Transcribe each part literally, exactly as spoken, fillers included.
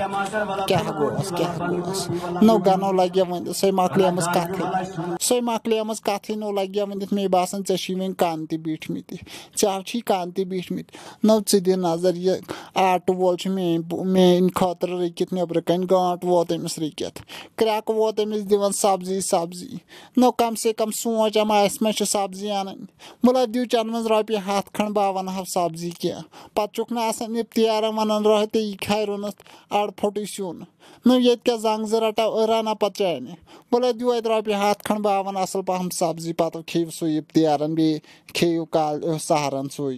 کیا گوس کیا گوس نو گنو لگیا ون سی مکلیمز کتھے سی مکلیمز کتھے نو لگیا ونتھ مے باسان ژےٚ چھی وۄنۍ کن تہِ بیٖٹھمٕتۍ ژےٚ چھی کن تہِ بیٖٹھمٕتۍ نو ژٕ دِ نظر یہِ آٹوٗ وول چھُ میٲنۍ میٲنۍ خٲطرٕ رٔکِتھ نیٚبرٕ کَنۍ گٲنٛٹ ووت أمِس رٔکِتھ کرٛٮ۪کہٕ ووت أمِس دِوان سبزی سبزی نو کم سے کم سونٛچ اما اَسہِ ما چھِ سبزی اَنٕنۍ وَلہ دِیِو چنٛدٕ منٛز رۄپیہِ ہتھ کھنٛڈ بہٕ وَنہو سبزی کینٛہہ پتہٕ چھُکھ نہٕ آسان اِفتِیارن ونان رۄہتے یہِ کھاے رُنتھ اڑ پھوٚٹُے سیُن نو ییٚتہِ کیٛاہ زنٛگ زٕ رٹا رنا پتہٕ چانہِ وَلہ دِیِو اَتہِ رۄپیہِ ہتھ کھنٛڈ بہٕ وَنہٕ اصل پہم سبزی پتہٕ کھیٚیِو سُے اِفتِیارن بیٚیہِ کھیٚیِو کال سہرن سُے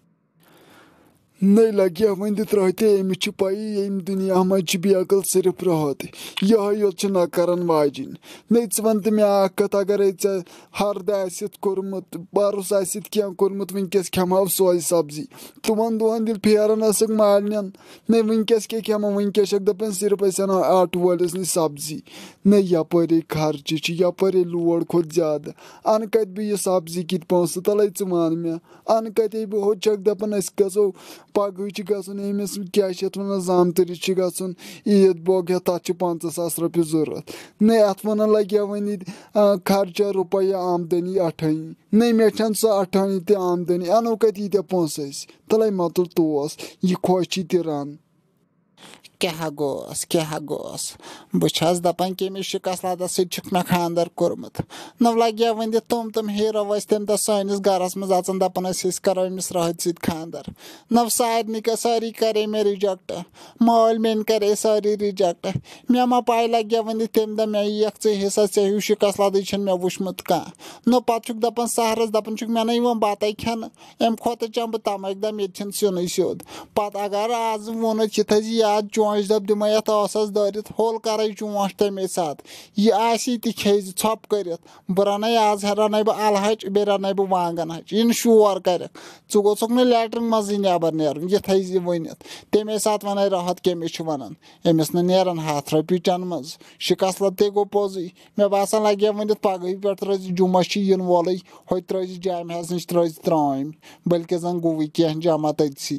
نٔے لگیا وۄنۍ دِتھ رٲتے أمِس چھِ پَیی ییٚمہِ دُنیا منٛز چھِ بے عقل صرف رٲت یِہوے یوت چھِ نہ کران واجِنۍ نٔے ژٕ وَن تہٕ مےٚ اکھ کتھ اگرے ژےٚ ہردٕ آسِتھ کوٚرمُت پرُس آسِتھ کینٛہہ کوٚرمُت وٕنکیٚس کھٮ۪مہو سۄے سبزی ژۄن دۄہن ییٚلہِ پھیران ٲسٕکھ مالنٮ۪ن نٔے وٕنکیٚس کیٛاہ کھٮ۪مو وٕنکیٚس چھکھ دپان صرف أسۍ اَنو آٹوٗ وٲلِس نِش سبزی نٔے یپٲرے خرچہِ چھِ یپٲرے لوڈ کھوٚت زیادٕ اَنہٕ کتہِ بہٕ یہِ سبزی کِتھ پونٛسہٕ تَلے ژٕ وَن مےٚ اَنہٕ کتے بہٕ ہُہ چھکھ دپان أسۍ گژھو پگہٕے چھِ گژھُن أمِس کیٛاہ چھِ یَتھ وَنان زامتٕرِس چھِ گژھُن عیٖد بوگ ہٮ۪تھ تَتھ چھِ پنٛژاہ ساس رۄپیہِ ضوٚرتھ نٔے اَتھ وَنان لگیا وۄنۍ ییٚتہِ خرچہ رُپَیہِ آمدٔنی اَٹھٲنی نٔے مےٚ چھَنہٕ سۄ اَٹھٲنی تہِ آمدٔنی اَنو کَتہِ ییٖتیٛاہ پونٛسہٕ أسۍ تَلے مۄتُل توس یہِ خۄش تہِ رن کیٛاہ گوس کیٛاہ گوس بہٕ چھس دپان کٔمِس شِکس لدس سۭتۍ چھُکھ مےٚ خانٛدر کوٚرمُت نو لگیا وۄنۍ دِتھ تِم تِم ہیٖرو ٲسۍ تمہِ دۄہ سٲنِس گرس منٛز اژان دپان ٲسۍ أسۍ کرو أمِس رٲہتۍ سۭتۍ خانٛدر نو سارنٕے سٲری کرے مےٚ رِجیکٹ مٲلۍ میٲنۍ کرے سٲری رِجیکٹ مےٚ ما پاے لگیا وۄنۍ دِتھ تمہِ دۄہ مےٚ یِیَکھ ژٕ حِصس ژےٚ ہیوٗ شِکس لدٕے چھُنہٕ مےٚ وٕچھمُت کانٛہہ نو پتہٕ چھُکھ دپان سہرس دپان چھُکھ مےٚ نہ یِوان بتے کھٮ۪نہٕ امہِ کھۄتہٕ چٮ۪مہٕ بہٕ تماکہِ دم ییٚتہِ چھُنہٕ سیُنٕے سیوٚد پتہٕ اگر آز ووٚنُتھ یہِ تھٲیزِ یاد چونٛچہِ دۄب دِمے یتھ ٲسس دٲرِتھ ہوٚل کرے چونٛچ تمے ساتہٕ یہِ آسی تہِ کھیٚیہِ ژھۄپہٕ کٔرِتھ بہٕ رننے آز رننے بہٕ الہٕ ہچہِ بیٚیہِ رننے بہٕ وانگن ہچہِ یِنہٕ شور کرکھ ژٕ گوژھُکھ نہٕ لیٹرِن منٛزٕے نٮ۪بر نیرُن یہِ تھٲیزِ ؤنِتھ تمے ساتہٕ ونے راحت کٔمِس چھُ ونان أمِس نہٕ نیرن ہتھ رۄپیہِ چنٛدٕ منٛز شِکس لد تے گوٚو پوٚزُے مےٚ باسان لگیا ؤنِتھ پگہٕے پٮ۪ٹھ ترٲزِ جُمعہ چھِ یِنہٕ وولٕے ہوٚتہِ ترٲزِ جامعہس نِش ترٲزِ ترٛٲمۍ بٔلکہِ زن گوٚوٕے کینٛہہ جمع تٔتھۍ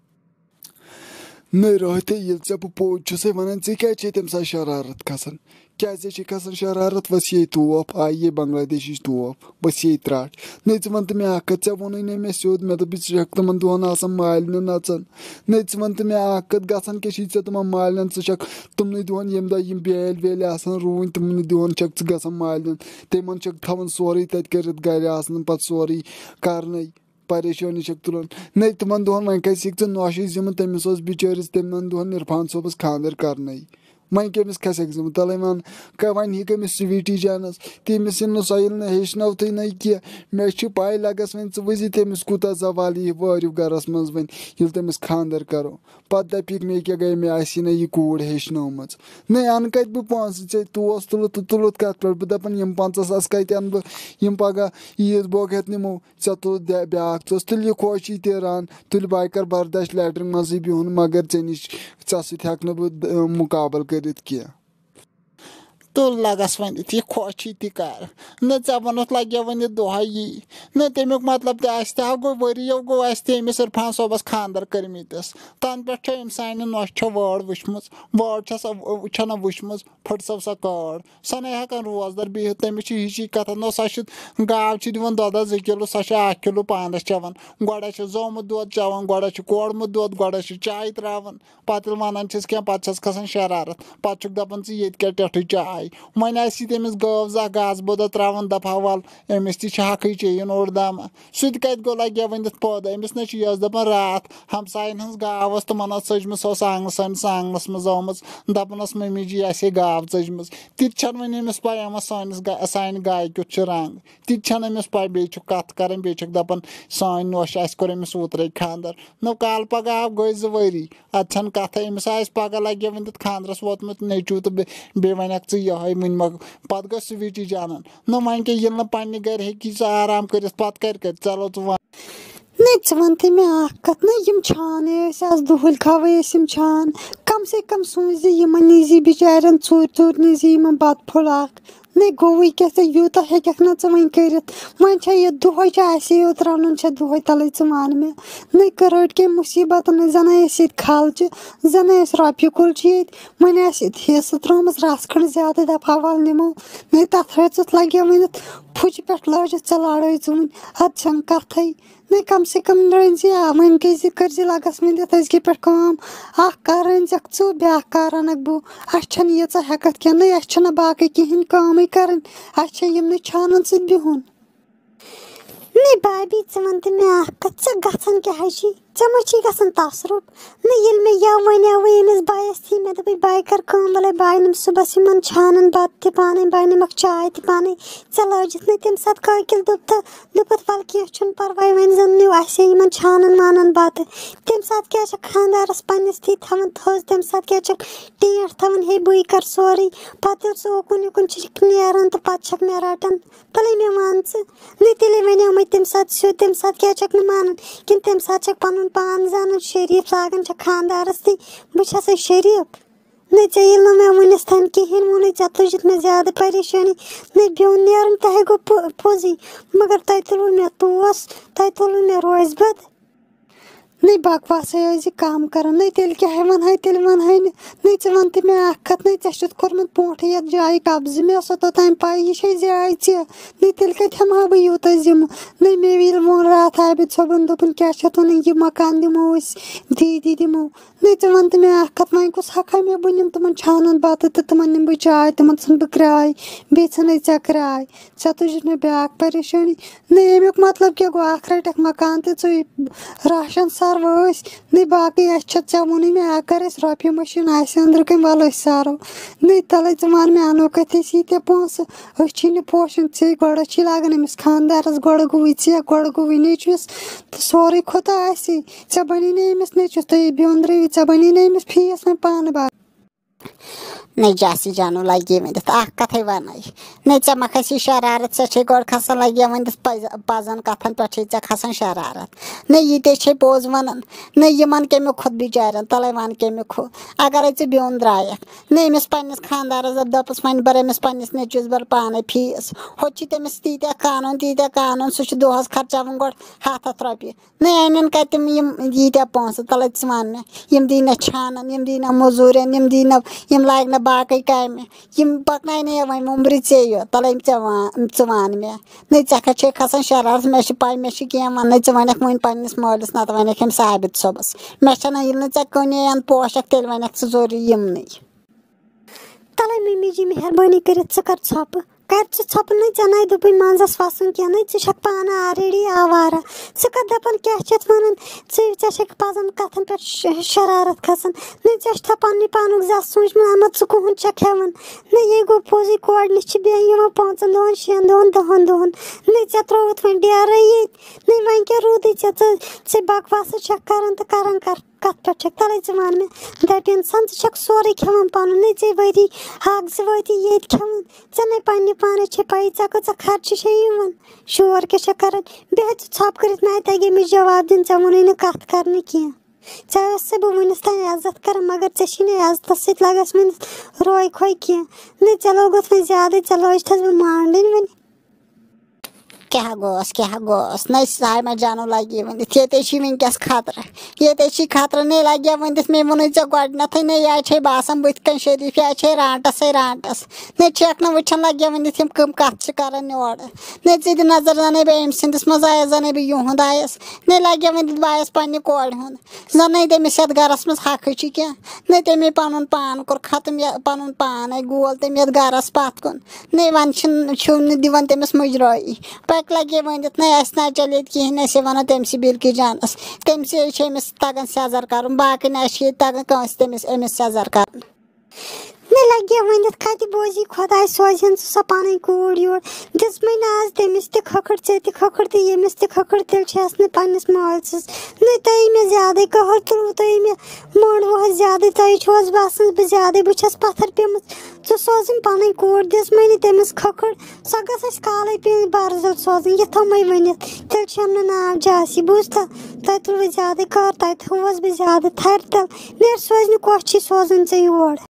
نٔے رٲتے ییٚلہِ ژےٚ بہٕ پوٚز چھُسے ونان ژےٚ کیٛازِ چھے تمہِ ساتہٕ شرارت کھسان کیٛازِ ژےٚ چھے کھسان شرارت بس یے توپ آیہِ یے بنگلادیشِچ توپ بس یے ترٛٹھ نٔے ژٕ وَن تہٕ مےٚ اکھ کتھ ژےٚ ووٚنُے نہٕ مےٚ سیوٚد مےٚ دوٚپ ژٕ چھکھ تِمن دۄہن آسان مالنہِ نژان نٔے ژٕ وَن تہٕ مےٚ اکھ کتھ گژھان کیٛاہ چھی ژےٚ تِمن مالنٮ۪ن ژٕ چھکھ تِمنٕے دۄہن ییٚمہِ دۄہ یِم بیلۍ ویلۍ آسان رُوٕنۍ تِمنٕے دۄہن چھکھ ژٕ گژھان مالنٮ۪ن تِمن چھکھ تھاوان سورُے تتہِ کٔرِتھ گرِ آسان پتہٕ سورُے کرنے پریشٲنی چھکھ تُلان نٔے تِمن دۄہن وۄنۍ کھسکھ ژٕ نوشہِ زِمہٕ تٔمِس اوس بِچٲرِس تِمن دۄہن عرفان صٲبس خانٛدر کرنے وۄنۍ کٔمِس کھسکھ ژٕ تَلے وَن وۄنۍ ہیٚکہِ أمِس سُویٖٹی جانس تٔمِس یِنہٕ سۄ ییٚلہِ نہٕ ہیٚچھنٲوتھٕے نٔے کینٛہہ مےٚ چھِ پاے لگس وۄنۍ ژٕ وٕچھِ تٔمِس کوٗتاہ زوال یی وٲرِو گرس منٛز وۄنۍ ییٚلہِ تٔمِس خانٛدر کرو پتہٕ دپکھ مےٚ کیٛاہ گٔے مےٚ آسی نہٕ یہِ کوٗر ہیٚچھنٲومٕژ نٔے اَنہٕ کتہِ بہٕ پونٛسہٕ ژےٚ توس تُلُتھ تہٕ تُلُتھ کتھ پٮ۪ٹھ بہٕ دپان یِم پنٛژاہ ساس کتہِ اَنہٕ بہٕ یِم پگاہ عیٖد بوگ ہٮ۪تھ نِمو ژےٚ تُلُتھ بیٛاکھ ژٕ تُلہِ یہِ خۄش یی تہِ رن تُلہِ بہٕ کر برداش لیٹرِن منٛزٕے بِہُن مگر ژےٚ نِش ژےٚ سۭتۍ ہٮ۪کہٕ نہٕ بہٕ مُقابل کٔرِتھ کینٛہہ تُل لگس ؤنِتھ یہِ خۄش یی تہِ کر نہ ژےٚ ووٚنُتھ لگیا ؤنِتھ دۄہے یی نہ تمیُک مطلب تہِ اَسہِ تہِ ہا گوٚو ؤرِیو گوٚو اَسہِ تہِ أمِس عرفان صٲبس خانٛدر کٔرمٕتِس تنہٕ پٮ۪ٹھ چھےٚ أمۍ سانہِ نۄشہِ چھےٚ وٲر وٕچھمٕژ وٲر چھےٚ سۄ چھنہ وٕچھمٕژ پھٕٹۍ سۄ کٲڈ سۄ نَے ہٮ۪کان روزدر بِہِتھ تٔمِس چھِ ہِشی کتھ نہ سۄ چھِ گاو چھِ دِوان دۄدس زٕ کِلوٗ سۄ چھِ اکھ کِلوٗ پانس چٮ۪وان گۄڈے چھِ زومُت دۄد چٮ۪وان گۄڈے چھُ کوڑمُت دۄد گۄڈے چھِ چاے تراوان پتہٕ ییٚلہِ ونان چھِس کینٛہہ پتہٕ چھس کھسان شرارت پتہٕ چھُکھ دپان ژٕ ییٚتہِ کیٛاہ ٹٮ۪ٹھٕے چاے وۄنۍ آسی تٔمِس گٲو زانٛہہ گاسہٕ بوٚدر تراوان دپہا وَل أمِس تہِ چھِ حقٕے چیٚیِن اوٚڑ دامہ سُہ تہِ کتہِ گوٚو لگیا ؤنِتھ پٲدٕ أمِس نَے چھِ یۄس دپان راتھ ہمساین ہٕنٛز گاو ٲس تِمن ٲس ژٔجمٕژ سۄ ٲس آنٛگنہٕ سٲنِس آنٛگنس منٛز آمٕژ دپان ٲس مٔمی جی اَسے گاو ژٔجمٕژ تہِ تہِ چھنہٕ وۄنۍ أمِس پاے یِوان سٲنِس سانہِ گایہِ کیُتھ چھُ رنٛگ تہِ تہِ چھنہٕ أمِس پاے بیٚیہِ چھُکھ کتھ کران بیٚیہِ چھکھ دپان سٲنۍ نۄش اَسہِ کوٚر أمِس اوترے خانٛدر نو کالہٕ پگہہ آو گٔے زٕ ؤری ادٕ چھنہٕ کتھے أمِس آسہِ پگہہ لگیا ؤنِتھ خانٛدرس ووتمُت نیٚچوٗ تہٕ بیٚیہِ ونکھ ژٕ یِہوے وٕنہِ مۄک پتہٕ گٔے سُویٖٹی جانن نہ وۄنۍ کیٛاہ ییٚلہِ نہٕ پننہِ گرِ ہیٚکی ژٕ آرام کٔرِتھ پتہٕ کر کر چلو ژٕ ون نٔے ژٕ وَن تہٕ مےٚ اکھ کتھ نہ یِم چھانٕے ٲسۍ آز دۄہلۍ خواہے ٲسۍ یِم چھان کم سے کم سوٗنچ زِ یِمن نِزی بِچارٮ۪ن ژوٗرِ ژوٗرِ نِزی یِمن بتہٕ پھوٚل اکھ نہ گوٚوٕے کیٛاہ ژٕ یوٗتاہ ہیٚککھ نہ ژٕ وۄنۍ کٔرِتھ وۄنۍ چھےٚ یہِ دۄہے چھِ اَسے یوت رَنُن چھےٚ دۄہے تَلَے ژٕ وَن مےٚ نہ رٔٹۍ کیٚنٛہہ مُصیٖبت نہ زَن ٲسۍ ییٚتہِ خالچہِ زَن ٲسۍ رۄپیہِ کُل چھِ ییٚتہِ وۄنۍ آسہِ ییٚتہِ حِصہٕ ترٛٲومٕژ رَژھ کھنٛڈ زیادٕ دَپہٕ ہا وَلہٕ نِمو نہ تَتھ ہیٚژٕتھ لَگہِ ؤنِتھ پھُچہِ پٮ۪ٹھ لٲجِتھ ژٕ لَڑٲے ژٕ وٕنۍ اَدٕ چھَنہٕ کَتھٕے نہ کَم سے کَم رٔنۍ زِ وۄنۍ گٔے زِ کٔرۍ زِ لَگَس ؤنِتھ أزکہِ پٮ۪ٹھ کٲم اَکھ کَر رٔنۍزٮ۪کھ ژٕ بیٛاکھ کَر رَنَکھ بہٕ اَسہِ چھَنہٕ ییٖژاہ ہٮ۪کَتھ کینٛہہ نہ اَسہِ چھُنہٕ باقٕے کِہیٖنۍ کٲمٕے کَرٕنۍ اَسہِ چھےٚ یِمنٕے چھانَن سۭتۍ بِہُن نہ بابی ژٕ وَن تہٕ مےٚ اَکھ کَتھ ژٕ گژھان کیٛاہ حظ چھِ ژےٚ ما چھی گژھان تَصرُف نہ ییٚلہِ مےٚ یَوٕ وَنیٛاوٕے أمِس بایَس تھی مےٚ دوٚپُے باے کَر کٲم وَلَے باے نِم صُبحَس یِمَن چھانَن بَتہٕ تہِ پانَے باے نِمَکھ چاے تہِ پانَے ژےٚ لٲجِتھ نہٕ تَمہِ ساتہٕ کٲکِل دوٚپ تہٕ دوٚپُتھ وَلہٕ کینٛہہ چھُنہٕ پَرواے وۄنۍ زَن نیوٗ اَسے یِمَن چھانَن وانَن بَتہٕ تَمہِ ساتہٕ کیٛاہ چھَکھ خانٛدارَس پنٛنِس تھی تھاوان تھٔز تَمہِ ساتہٕ کیٛاہ چھَکھ ٹینٛٹھ تھاوان ہے بٕے کَرٕ سورُے پَتہٕ ییٚلہِ ژٕ اوکُن یِکُن چھِکھ نیران تہٕ پَتہٕ چھَکھ مےٚ رَٹان تَلے مےٚ وَن ژٕ نہ تیٚلے وَنیو مےٚ تَمہِ ساتہٕ سیوٚد تَمہِ ساتہٕ کیٛازِ چھَکھ نہٕ مانان کِنہٕ تَمہِ ساتہٕ چھَکھ پَنُن پان زانان شریٖف لاگان چھَکھ خانٛدارَس تھی بہٕ چھَسے شریٖف نہ ژےٚ ییٚلہِ نہٕ مےٚ وٕنِس تام کِہیٖنۍ ووٚنُے ژےٚ تُجِتھ مےٚ زیادٕ پریشٲنی نہ بیوٚن نیرُن تہِ ہے گوٚو پوٚزُے مگر تۄہہِ تُلوٕ مےٚ توس تۄہہِ تُلوٕ مےٚ روزِ بد نہ بکواسٕے ٲسۍ زِ کَم کَران نہ تیٚلہِ کیٛاہ وَنہَے تیٚلہِ وَنہَے نہٕ نہ ژٕ وَن تہٕ مےٚ اَکھ کَتھ نہ ژےٚ چھُتھ کوٚرمُت برونٛٹھٕے یَتھ جایہِ قبضہٕ مےٚ ٲس توٚتام پَے یہِ چھے زایہِ ژےٚ نہ تیٚلہِ کَتہِ ہٮ۪مہٕ ہا بہٕ یوٗتاہ زِمہٕ نہ مےٚ ییٚلہِ ووٚن راتھ عابد صٲبَن دوٚپُن کیٛاہ چھِ اَتھ وَنان یہِ مکان دِمو أسۍ دیٖدی دِمو نہ ژٕ وَن تہٕ مےٚ اَکھ کَتھ وۄنۍ کُس حقا مےٚ بہٕ نِمہٕ تِمَن چھانَن بَتہٕ تہٕ تِمَن نِمہٕ بہٕ چاے تِمَن ژھٕنہٕ بہٕ کرٛاے بیٚیہِ ژھٕنے ژےٚ کرٛاے ژےٚ تُجِتھ مےٚ بیٛاکھ پریشٲنی نہ اَمیُک مطلب کیٛاہ گوٚو اَکھ رَٹٮ۪کھ مکان تہٕ ژٕ راشَن سَر وٲسۍ نہ باقٕے اَسہِ چھےٚ ژےٚ ووٚنُے مےٚ اگر اَسہِ رۄپیہِ مٔشیٖن آسہِ أنٛدرٕ کَنۍ وَلہٕ أسۍ سارو نہ تَلَے ژٕ وَن مےٚ اَنو کَتہِ أسۍ ییٖتیٛاہ پونٛسہٕ أسۍ چھِی نہٕ پوشان ژے گۄڈٕ چھی لاگان أمِس خانٛدارَس گۄڈٕ گوٚوُے ژےٚ گۄڈٕ گوٚوُے نیٚچوِس تہٕ سورُے کھوٚتا اَسے ژےٚ بَنی نہٕ أمِس نیٚچوِس تُہۍ بیٚنٛدرٲیِو ژےٚ بَنی نہٕ أمِس فیٖس وۄنۍ پانہٕ بَرُن نہ جاسی جانو لگے ؤنِتھ اَکھ کَتھٕے وَنَے نہ ژےٚ ما کھسی شرارت ژےٚ چھے گۄڈٕ کھسان لگے ؤنِتھ پَزِ پَزَن کَتھَن پٮ۪ٹھ چھے ژےٚ کھسان شرارت نہ ییٚتے چھے پوٚز وَنان نہ یِمَن کَمیُک کھوٚت بِچارٮ۪ن تَلَے وَن کَمیُک کھوٚت اگرے ژٕ بیوٚن درٛایَکھ نہ أمِس پنٛنِس خانٛدارَس دَپ دَپُس وۄنۍ بَر أمِس پنٛنِس نیٚچوِس بَر پانَے فیٖس ہوٚتہِ چھِ تٔمِس تیٖتیٛاہ قانوٗن تیٖتیٛاہ قانوٗن سُہ چھُ دۄہَس خرچاوان گۄڈٕ ہَتھ ہَتھ رۄپیہِ نہ اَنن کَتہِ تِم یِم ییٖتیٛاہ پونٛسہٕ تَلَے ژٕ وَن مےٚ یِم دی نہ چھانَن یِم دی نہ مٔزوٗرٮ۪ن یِم دی نہ یِم لاگہِ نہ باقٕے کامہِ یِم پَکناونَے وۄنۍ مُمبرِ ژے یوت تَلَے ژےٚ وَن ژٕ وَن مےٚ نہ ژےٚ کھَسہِ چھے کھسان شرارت مےٚ چھِ پَے مےٚ چھِ کینٛہہ وَنٕنٕے ژٕ وَنٮ۪کھ وۄنۍ پنٛنِس مٲلِس نَتہٕ وَنٮ۪کھ أمِس عابد صٲبَس مےٚ چھَنہٕ ییٚلہِ نہٕ ژےٚ کُنے اَن پوشَکھ تیٚلہِ وَنٮ۪کھ ژٕ ضروٗری یِمنٕے تَلَے مٔمی جی مہربٲنی کٔرِتھ ژٕ کَر ژھۄپہٕ کَر ژٕ ژھۄپہٕ نَے ژےٚ نَے دوٚپُے منٛزَس وَسُن کینٛہہ نَے ژٕ چھَکھ پانہٕ آلریڈی آوارہ ژٕ کَتھ دَپان کیٛاہ چھِ اَتھ وَنان ژٕ ژےٚ چھَکھ پَزَن کَتھَن پٮ۪ٹھ شرارت کھَسان نہ ژےٚ چھُتھا پنٛنہِ پانُک زَتھ سوٗنٛچمُت اَما ژٕ کُہُنٛد چھَکھ ہٮ۪وان نہ یے گوٚو پوٚزُے کورِ نِش چھِ بیٚیہِ یِوان پانٛژَن دۄہَن شٮ۪ن دۄہَن دَہَن دۄہَن نہ ژےٚ ترٛووُتھ وۄنۍ ڈیرَے ییٚتہِ نہ وۄنۍ کیٛاہ روٗدٕے ژےٚ ژٕ ژےٚ بکواسہٕ چھَکھ کَران تہٕ کَران کَر کَتھ پٮ۪ٹھ چھَکھ تَلَے ژٕ وَن مےٚ دیٹ اِنسان ژٕ چھَکھ سورُے کھٮ۪وان پَنُن نہ ژےٚ ؤری اَکھ زٕ وٲتی ییٚتہِ کھٮ۪وان ژےٚ نَے پنٛنہِ پانَے چھے پَیی ژےٚ کۭژاہ خرچہِ چھے یِوان شور کیٛاہ چھَکھ کَران بیٚیہِ چھِ ژھۄپہٕ کٔرِتھ نَے تَگہِ أمِس جواب دیُن ژےٚ ووٚنُے نہٕ کَتھ کَرنہٕ کینٛہہ ژےٚ ٲسسَے بہٕ وٕنِس تام عزت کَران مگر ژےٚ چھی نہٕ عزتَس سۭتۍ لَگَس ؤنِتھ روے کھوے کینٛہہ نہ ژےٚ لوگُتھ وۄنۍ زیادَے ژےٚ لٲجتھَس بہٕ مانٛڈٕنۍ وۄنۍ کیٛاہ گوٚوس کیٛاہ گوٚوس نَے سایمہ جانو لگے ؤنِتھ ییٚتے چھِ وٕنکٮ۪س خطرٕ ییٚتے چھِ خطرٕ نَے لگے ؤنِتھ مےٚ ووٚنُے ژےٚ گۄڈنٮ۪تھٕے نَے یا چھے باسان بٕتھِ کَنۍ شریٖف یا چھے رانٛٹَسٕے رانٛٹَس نَے چھَکھ نہٕ وٕچھان لگے ؤنِتھ یِم کٕم کَتھ چھِ کَران یورٕ نَے ژٕ دِ نظر زَنَے بہٕ أمۍ سٕنٛدِس منٛز آیَس زَنَے بہٕ یِہُنٛد آیَس نَے لگے ؤنِتھ بہٕ آیَس پنٛنہِ کورِ ہُنٛد زَنَے تٔمِس یَتھ گَرَس منٛز حقٕے چھِ کینٛہہ نَے تٔمۍ پَنُن پان کوٚر ختم پَنُن پانے گول تٔمۍ یَتھ گَرَس پَتھ کُن نَے وۄنۍ چھِنہٕ چھُو نہٕ دِوان تٔمِس مُجرٲیی پَکہِ لگے ؤنِتھ نَے اَسہِ نہ چلے ییٚتہِ کِہیٖنۍ أسے وَنو تٔمسٕے بِلکہِ جانَس تٔمسٕے چھِ أمِس تَگان سیٚزر کَرُن باقٕے نہ چھِ ییٚتہِ تَگان کٲنٛسہِ تٔمِس أمِس سیٚزر کَرُن نہ لگے ؤنِتھ کَتہِ بوزی خۄداے سوزِہَن ژٕ سۄ پَنٕنۍ کوٗر یور دِژمٕے نہ آز تٔمِس تہِ کھٔکھٕر ژےٚ تہِ کھٔکھٕر تہٕ ییٚمِس تہِ کھٔکھٕر تیٚلہِ چھَس نہٕ پنٛنِس مٲلۍ سٕنٛز نہ تۄہہِ مےٚ زیادَے قہر تُلوٕ تۄہہِ مےٚ مونٛڈوٕ زیادَے تۄہہِ چھُو حظ باسان بہٕ زیادَے بہٕ چھَس پَتھر پیٚمٕژ ژٕ سوزٕنۍ پَنٕنۍ کوٗر دِژمٕے نہٕ تٔمِس کھٔکھٕر سۄ گٔژھ اَسہِ کالَے پیٚنۍ بَرزَل سوزٕنۍ یہِ تھوٚمَے ؤنِتھ تیٚلہِ چھَم نہٕ ناو جاسی بوٗزتھا تۄہہِ تُلوٕ زیادَے قہر تۄہہِ تھوٚوُس بہٕ زیادٕ تھَرِ تَل نیرِ سوزِ نہٕ کۄس چھی سوزٕنۍ ژےٚ یور